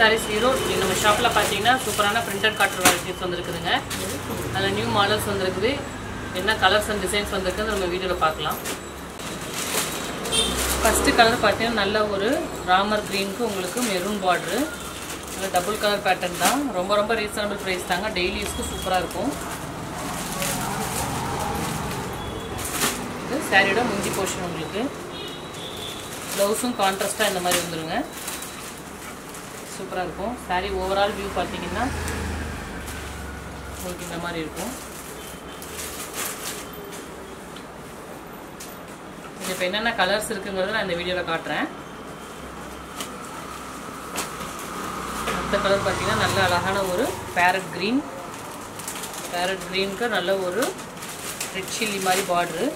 Sarees Erode. நம்ம ஷாப்ல பாத்தீங்கன்னா சூப்பரான printed cotton varieties வந்திருக்குதுங்க. நல்ல நியூ மாடல்ஸ் வந்திருக்குது. என்ன கலர்ஸ் அண்ட் டிசைன்ஸ் வந்திருக்குன்னு நம்ம வீடியோல பார்க்கலாம். ஃபர்ஸ்ட் கலர் பாத்தீங்கன்னா நல்ல ஒரு ராமர் கிரீனுக்கு உங்களுக்கு மெரூன் பார்டர். நல்ல டபுள் கலர் பேட்டர்ன் தான். ரொம்ப ரீசனபிள் பிரைஸ் தாங்க. டெய்லி யூஸ்க்கு சூப்பரா இருக்கும். இது சாரியோட முந்தி போர்ஷன் உங்களுக்கு. ப்ளவுஸும் கான்ட்ராஸ்டா இந்த மாதிரி வந்துருங்க. சூப்பரா இருக்கும். saree ஓவரால் வியூ பாத்தீங்கன்னா உங்களுக்கு இந்த மாதிரி இருக்கும். இப்போ என்னென்ன கலர்ஸ் இருக்குங்கிறத நான் இந்த வீடியோல காட்டுறேன். இந்த கலர் பாத்தீங்கன்னா நல்ல அழகான ஒரு பேரட் கிரீனுக்கு நல்ல ஒரு ரெட் சில்லி மாதிரி பார்டர்.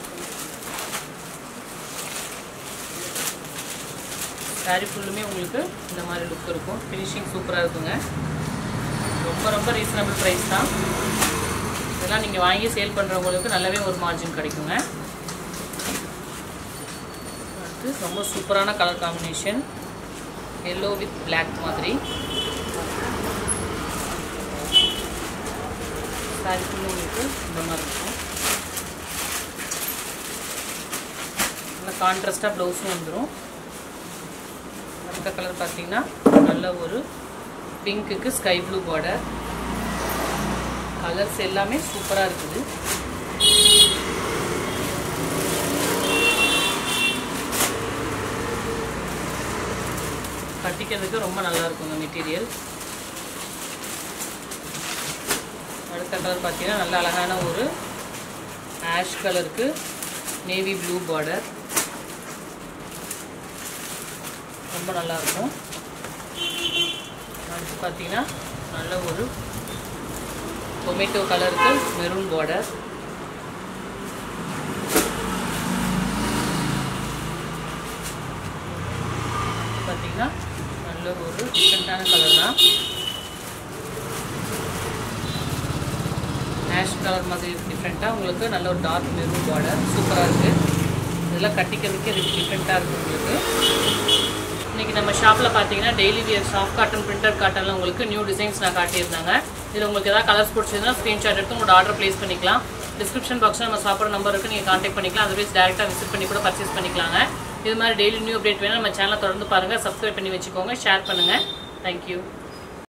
saree ஃபுல்லுமே உங்களுக்கு இந்த மாதிரி லுக் இருக்கும். ஃபினிஷிங் சூப்பரா இருக்குங்க. ரொம்ப ரீசனபிள் பிரைஸ் தான். இதெல்லாம் நீங்க வாங்கி சேல் பண்றவங்களுக்கு நல்லாவே ஒரு மார்ஜின் கிடைக்குங்க. இது ரொம்ப சூப்பரான colour combination. yellow with black மாதிரி. saree ஃபுல்லு உங்களுக்கு இந்த மாதிரி இருக்கும். நல்ல கான்ட்ராஸ்டா ப்ளவுஸும் வந்துரும். அடுத்த கலர் பாத்தீங்கன்னா நல்ல ஒரு பிங்க்குக்கு ஸ்கை ப்ளூ பார்டர். கலர்ஸ் எல்லாமே சூப்பரா இருக்குது. கட்டிக்கிறதுக்கு ரொம்ப நல்லா இருக்குங்க மெட்டீரியல். அடுத்த கலர் பாத்தீங்கன்னா நல்ல அழகான ஒரு ஆஷ் கலருக்கு நேவி ப்ளூ பார்டர். ரொம்ப நல்லா இருக்கும். அடுத்து பாத்தீங்கன்னா நல்ல ஒரு டொமேட்டோ கலருக்கு மெரூன் பார்டர். பாத்தீங்கன்னா நல்ல ஒரு டிஃபரெண்டான கலர் தான். ஆஷ் கலர் மாதிரி டிஃப்ரெண்டா உங்களுக்கு நல்ல ஒரு டார்க் மெரூன் பார்டர். சூப்பரா இருக்கு. இதெல்லாம் கட்டிக்கிறதுக்கு இது டிஃப்ரெண்டா இருக்கு உங்களுக்கு. இன்னைக்கு நம்ம ஷாப்ல பாத்தீங்கன்னா daily wear soft cotton printed காட்டன்ல உங்களுக்கு நியூ டிசைன்ஸ் நான் காட்டியிருந்தாங்க. இதுல உங்களுக்கு ஏதாவது கலர்ஸ் பிடிச்சிருந்தா ஸ்கிரீன்ஷாட் எடுத்து உங்களோட ஆர்டர் பிளேஸ் பண்ணிக்கலாம். டிஸ்கிரிப்ஷன் பாக்ஸ்ல நம்ம ஷாப்போட நம்பர் இருக்கு, நீங்க கான்டாக்ட் பண்ணிக்கலாம். அதர்வைஸ் டைரக்டா விசிட் பண்ணி கூட பர்ச்சேஸ் பண்ணிக்கலாங்க. இது மாதிரி டெய்லி நியூ அப்டேட் வேணும் நம்ம சேனலை தொடர்ந்து பாருங்க. சப்ஸ்கிரைப் பண்ணி வச்சுக்கோங்க, ஷேர் பண்ணுங்க. தேங்க்யூ.